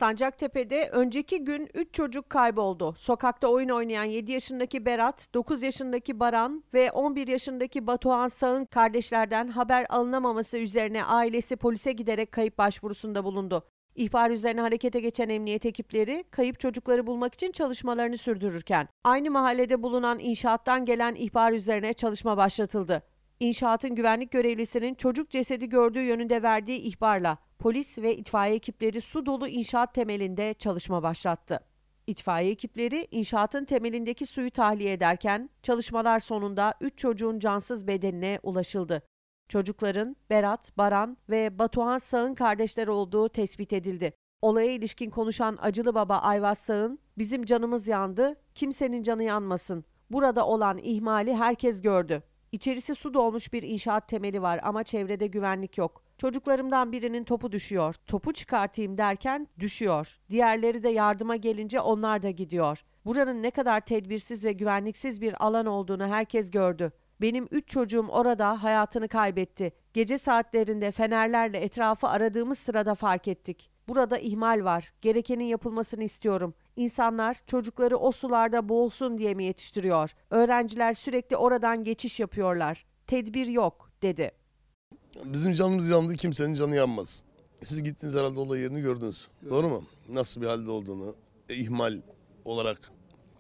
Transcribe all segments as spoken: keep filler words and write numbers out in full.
Sancaktepe'de önceki gün üç çocuk kayboldu. Sokakta oyun oynayan yedi yaşındaki Berat, dokuz yaşındaki Baran ve on bir yaşındaki Batuhan Sağ'ın kardeşlerden haber alınamaması üzerine ailesi polise giderek kayıp başvurusunda bulundu. İhbar üzerine harekete geçen emniyet ekipleri kayıp çocukları bulmak için çalışmalarını sürdürürken aynı mahallede bulunan inşaattan gelen ihbar üzerine çalışma başlatıldı. İnşaatın güvenlik görevlisinin çocuk cesedi gördüğü yönünde verdiği ihbarla polis ve itfaiye ekipleri su dolu inşaat temelinde çalışma başlattı. İtfaiye ekipleri inşaatın temelindeki suyu tahliye ederken çalışmalar sonunda üç çocuğun cansız bedenine ulaşıldı. Çocukların Berat, Baran ve Batuhan Sağ'ın kardeşler olduğu tespit edildi. Olaya ilişkin konuşan Acılı Baba Ayvaz Sağ'ın, "Bizim canımız yandı, kimsenin canı yanmasın. Burada olan ihmali herkes gördü. İçerisi su dolmuş bir inşaat temeli var ama çevrede güvenlik yok. Çocuklarımdan birinin topu düşüyor. Topu çıkartayım derken düşüyor. Diğerleri de yardıma gelince onlar da gidiyor. Buranın ne kadar tedbirsiz ve güvenliksiz bir alan olduğunu herkes gördü. Benim üç çocuğum orada hayatını kaybetti. Gece saatlerinde fenerlerle etrafı aradığımız sırada fark ettik. Burada ihmal var. Gerekenin yapılmasını istiyorum. İnsanlar çocukları o sularda boğulsun diye mi yetiştiriyor? Öğrenciler sürekli oradan geçiş yapıyorlar. Tedbir yok," dedi. Bizim canımız yandı, kimsenin canı yanmaz. Siz gittiniz herhalde olay yerini gördünüz. Evet. Doğru mu? Nasıl bir halde olduğunu, e, ihmal olarak.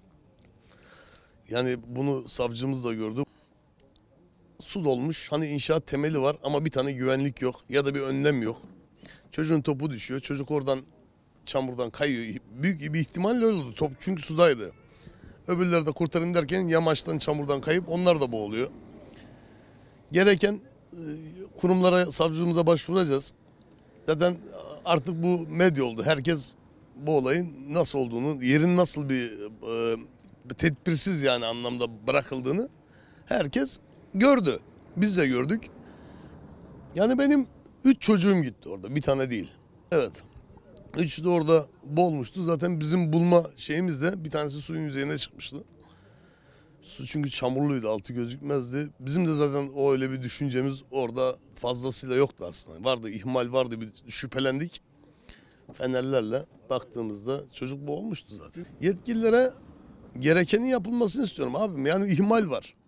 Yani bunu savcımız da gördü. Su dolmuş, hani inşaat temeli var ama bir tane güvenlik yok ya da bir önlem yok. Çocuğun topu düşüyor, çocuk oradan çamurdan kayıyor. Büyük bir ihtimalle öyle oldu. Top çünkü sudaydı. Öbürleri de kurtarın derken yamaçtan çamurdan kayıp onlar da boğuluyor. Gereken kurumlara, savcılığımıza başvuracağız. Zaten artık bu medya oldu. Herkes bu olayın nasıl olduğunu, yerin nasıl bir e, tedbirsiz yani anlamda bırakıldığını herkes gördü. Biz de gördük. Yani benim üç çocuğum gitti orada. Bir tane değil. Evet. Üçü de orada boğulmuştu. Zaten bizim bulma şeyimiz de bir tanesi suyun yüzeyine çıkmıştı. Su çünkü çamurluydu, altı gözükmezdi. Bizim de zaten o öyle bir düşüncemiz orada fazlasıyla yoktu aslında. Vardı, ihmal vardı, bir şüphelendik. Fenerlerle baktığımızda çocuk boğulmuştu zaten. Yetkililere gerekenin yapılmasını istiyorum abim. Yani ihmal var.